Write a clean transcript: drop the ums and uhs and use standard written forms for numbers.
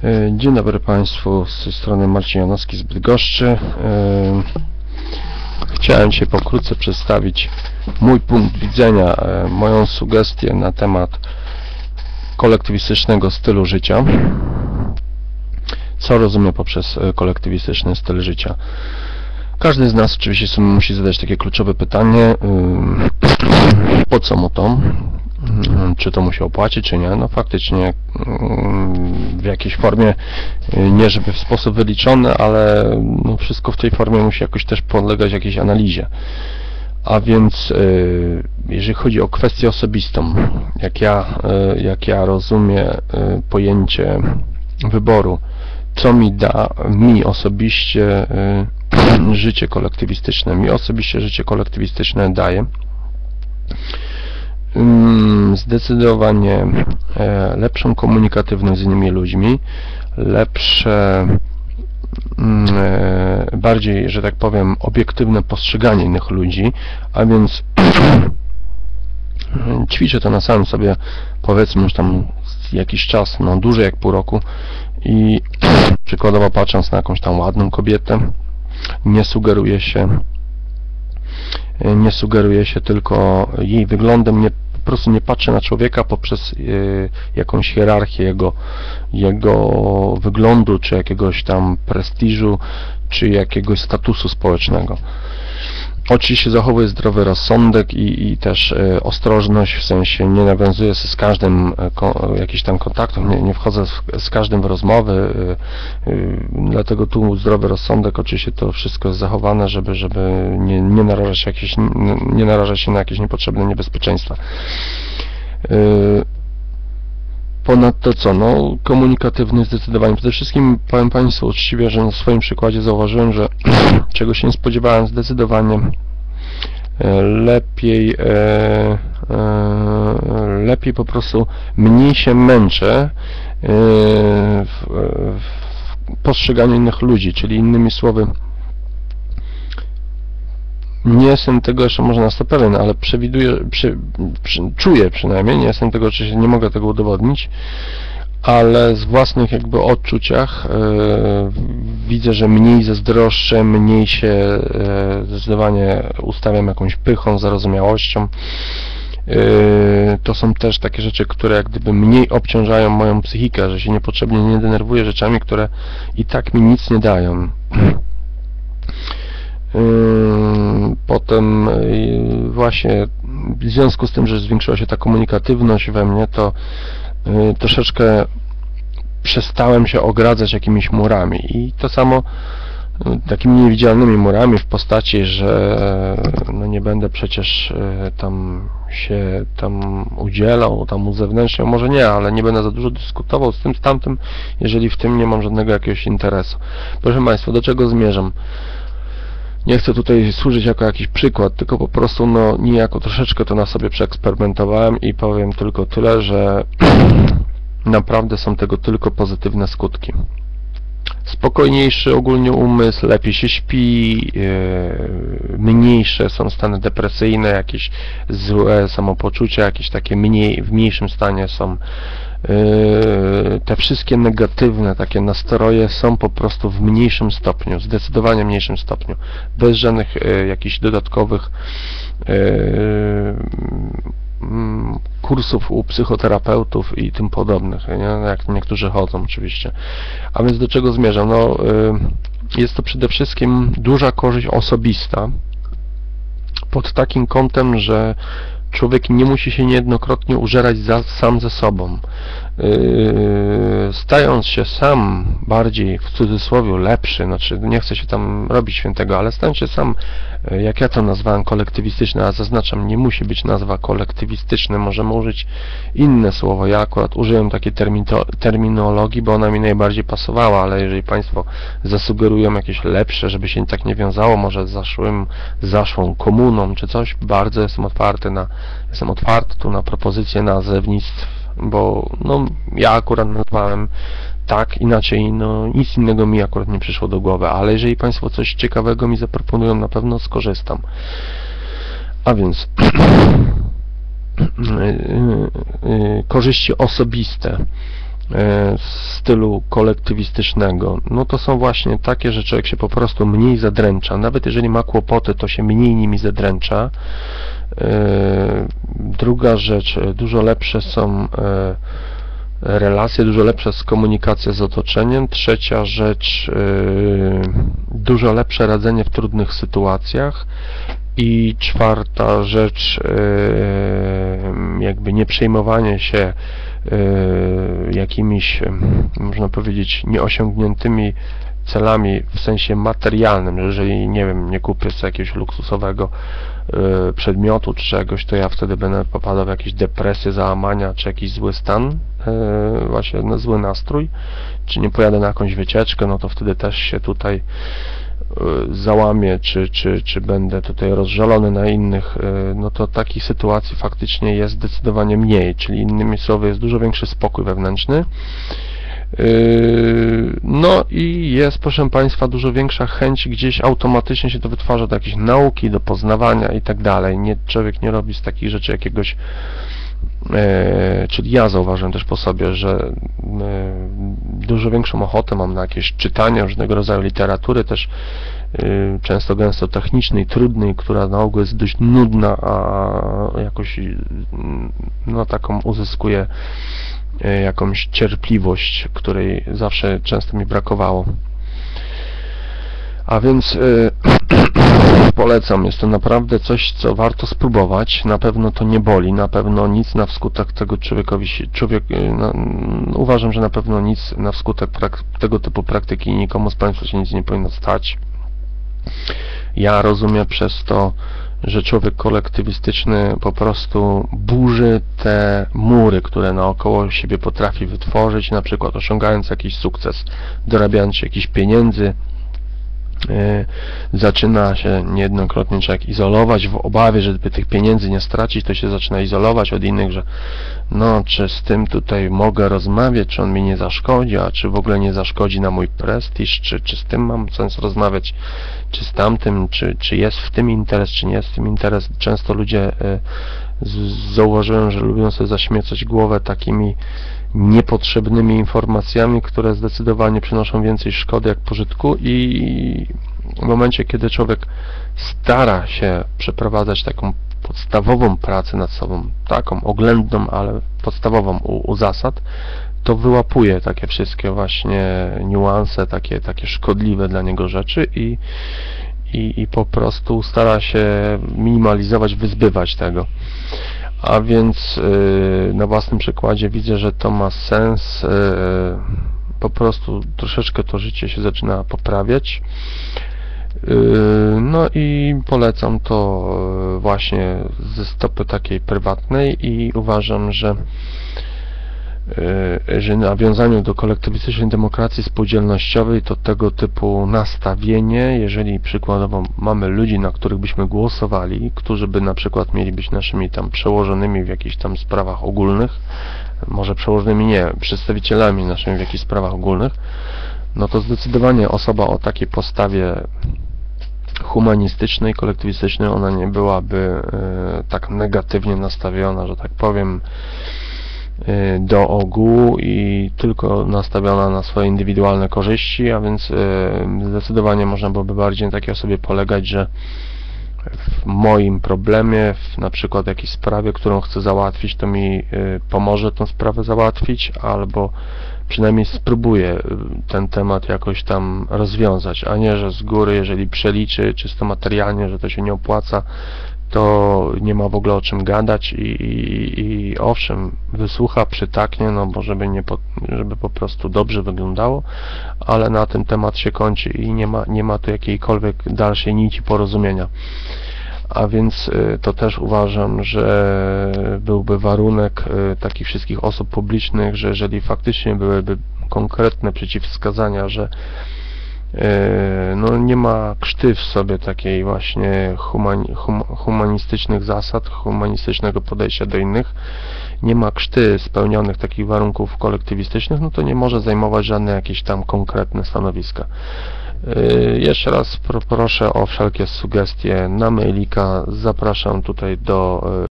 Dzień dobry Państwu, z tej strony Marcin Janowski z Bydgoszczy. Chciałem dzisiaj pokrótce przedstawić mój punkt widzenia, moją sugestię na temat kolektywistycznego stylu życia. Co rozumiem poprzez kolektywistyczny styl życia? Każdy z nas oczywiście sobie musi zadać takie kluczowe pytanie, po co mu to? Czy to mu się opłaci, czy nie? No faktycznie w jakiejś formie, nie żeby w sposób wyliczony, ale no wszystko w tej formie musi jakoś też podlegać jakiejś analizie. A więc jeżeli chodzi o kwestię osobistą, jak ja rozumiem pojęcie wyboru, co mi osobiście życie kolektywistyczne, życie kolektywistyczne daje zdecydowanie lepszą komunikatywność z innymi ludźmi, lepsze, bardziej, że tak powiem, obiektywne postrzeganie innych ludzi, a więc ćwiczę to na samym sobie, powiedzmy już tam jakiś czas, no dłużej jak pół roku, i przykładowo patrząc na jakąś tam ładną kobietę, nie sugeruję się tylko jej wyglądem, po prostu nie patrzę na człowieka poprzez jakąś hierarchię jego wyglądu, czy jakiegoś tam prestiżu, czy jakiegoś statusu społecznego. Oczywiście zachowuję zdrowy rozsądek i też ostrożność, w sensie nie nawiązuję z każdym jakichś tam kontaktów, nie wchodzę z każdym w rozmowy, dlatego tu zdrowy rozsądek, oczywiście to wszystko jest zachowane, żeby nie narażać się na jakieś niepotrzebne niebezpieczeństwa. Ponadto co? No, komunikatywny zdecydowanie. Przede wszystkim powiem Państwu uczciwie, że na swoim przykładzie zauważyłem, że czego się nie spodziewałem, zdecydowanie lepiej po prostu mniej się męczę w postrzeganiu innych ludzi, czyli innymi słowy, nie jestem tego jeszcze może na 100% pewien, ale czuję przynajmniej, nie jestem tego, oczywiście nie mogę tego udowodnić, ale z własnych jakby odczuciach widzę, że mniej zazdroszczę, mniej się zdecydowanie ustawiam jakąś pychą, zarozumiałością. To są też takie rzeczy, które jak gdyby mniej obciążają moją psychikę, że się niepotrzebnie nie denerwuję rzeczami, które i tak mi nic nie dają. Potem właśnie w związku z tym, że zwiększyła się ta komunikatywność we mnie, to troszeczkę przestałem się ogradzać jakimiś murami i to samo takimi niewidzialnymi murami w postaci, że no nie będę przecież tam udzielał, tam uzewnętrzniał, może nie, ale nie będę za dużo dyskutował z tym, z tamtym, jeżeli w tym nie mam żadnego jakiegoś interesu. Proszę Państwa, do czego zmierzam? Nie chcę tutaj służyć jako jakiś przykład, tylko po prostu no niejako troszeczkę to na sobie przeeksperymentowałem i powiem tylko tyle, że naprawdę są tego tylko pozytywne skutki. Spokojniejszy ogólnie umysł, lepiej się śpi, mniejsze są stany depresyjne, jakieś złe samopoczucie, jakieś takie w mniejszym stanie są. Te wszystkie negatywne takie nastroje są po prostu w mniejszym stopniu, zdecydowanie mniejszym stopniu, bez żadnych jakichś dodatkowych kursów u psychoterapeutów i tym podobnych, nie? Jak niektórzy chodzą oczywiście. A więc do czego zmierzam? No, jest to przede wszystkim duża korzyść osobista pod takim kątem, że człowiek nie musi się niejednokrotnie użerać sam ze sobą. Stając się sam bardziej, w cudzysłowie, lepszy, znaczy nie chcę się tam robić świętego, ale stając się sam, jak ja to nazwałem, kolektywistyczny, a zaznaczam, nie musi być nazwa kolektywistyczny, możemy użyć inne słowo. Ja akurat użyłem takiej terminologii, bo ona mi najbardziej pasowała, ale jeżeli Państwo zasugerują jakieś lepsze, żeby się tak nie wiązało, może z zaszłą komuną, czy coś, bardzo jestem otwarty tu na propozycje nazewnictw, bo no, ja akurat nazwałem tak, inaczej, no nic innego mi akurat nie przyszło do głowy, ale jeżeli Państwo coś ciekawego mi zaproponują, na pewno skorzystam. A więc korzyści osobiste. stylu kolektywistycznego, no to są właśnie takie, że człowiek się po prostu mniej zadręcza. Nawet jeżeli ma kłopoty, to się mniej nimi zadręcza. Druga rzecz, dużo lepsze są relacje, dużo lepsza jest komunikacja z otoczeniem. Trzecia rzecz, dużo lepsze radzenie w trudnych sytuacjach. I czwarta rzecz, jakby nie przejmowanie się jakimiś, można powiedzieć, nieosiągniętymi celami w sensie materialnym, że jeżeli, nie wiem, nie kupię sobie jakiegoś luksusowego przedmiotu czy czegoś, to ja wtedy będę popadał w jakieś depresje, załamania czy jakiś zły stan, właśnie zły nastrój, czy nie pojadę na jakąś wycieczkę, no to wtedy też się tutaj załamię, czy będę tutaj rozżalony na innych, no to takich sytuacji faktycznie jest zdecydowanie mniej, czyli innymi słowy jest dużo większy spokój wewnętrzny. No i jest, proszę Państwa, dużo większa chęć, gdzieś automatycznie się to wytwarza do jakiejś nauki, do poznawania i tak dalej. Człowiek nie robi z takich rzeczy jakiegoś, czyli ja zauważyłem też po sobie, że dużo większą ochotę mam na jakieś czytanie różnego rodzaju literatury, też często gęsto technicznej, trudnej, która na ogół jest dość nudna, a jakoś no taką uzyskuje jakąś cierpliwość, której zawsze często mi brakowało. A więc polecam, jest to naprawdę coś, co warto spróbować. Na pewno to nie boli, na pewno nic na wskutek tego uważam, że na pewno nic na wskutek tego typu praktyki nikomu z Państwa się nic nie powinno stać. Ja rozumiem przez to, że człowiek kolektywistyczny po prostu burzy te mury, które naokoło siebie potrafi wytworzyć, na przykład osiągając jakiś sukces, dorabiając się jakichś pieniędzy, zaczyna się niejednokrotnie człowiek izolować w obawie, żeby tych pieniędzy nie stracić, to się zaczyna izolować od innych, że no, czy z tym tutaj mogę rozmawiać, czy on mi nie zaszkodzi, a czy w ogóle nie zaszkodzi na mój prestiż, czy z tym mam sens rozmawiać, czy z tamtym, czy jest w tym interes, czy nie jest w tym interes. Często ludzie zauważyłem, że lubią sobie zaśmiecać głowę takimi niepotrzebnymi informacjami, które zdecydowanie przynoszą więcej szkody jak pożytku, i w momencie, kiedy człowiek stara się przeprowadzać taką podstawową pracę nad sobą, taką oględną, ale podstawową u zasad, to wyłapuje takie wszystkie właśnie niuanse, takie szkodliwe dla niego rzeczy i po prostu stara się minimalizować, wyzbywać tego. A więc na własnym przykładzie widzę, że to ma sens, po prostu troszeczkę to życie się zaczyna poprawiać. No i polecam to właśnie ze stopy takiej prywatnej i uważam, że w nawiązaniu do kolektywistycznej demokracji spółdzielnościowej to tego typu nastawienie, jeżeli przykładowo mamy ludzi, na których byśmy głosowali, którzy by na przykład mieli być naszymi tam przełożonymi w jakichś tam sprawach ogólnych, może przełożonymi nie, przedstawicielami naszymi w jakichś sprawach ogólnych, no to zdecydowanie osoba o takiej postawie humanistycznej, kolektywistycznej, ona nie byłaby tak negatywnie nastawiona, że tak powiem, do ogółu i tylko nastawiona na swoje indywidualne korzyści, a więc zdecydowanie można byłoby bardziej na takiej osobie polegać, że w moim problemie, na przykład jakiejś sprawie, którą chcę załatwić, to mi pomoże tę sprawę załatwić, albo przynajmniej spróbuję ten temat jakoś tam rozwiązać, a nie, że z góry, jeżeli przeliczy czysto materialnie, że to się nie opłaca, to nie ma w ogóle o czym gadać i owszem, wysłucha, przytaknie, no bo żeby po prostu dobrze wyglądało, ale na tym temat się kończy i nie ma tu jakiejkolwiek dalszej nici porozumienia. A więc to też uważam, że byłby warunek takich wszystkich osób publicznych, że jeżeli faktycznie byłyby konkretne przeciwwskazania, że no nie ma krzty w sobie takiej właśnie humanistycznych zasad, humanistycznego podejścia do innych, nie ma krzty spełnionych takich warunków kolektywistycznych, no to nie może zajmować żadne jakieś tam konkretne stanowiska. Jeszcze raz proszę o wszelkie sugestie na mailika, zapraszam tutaj do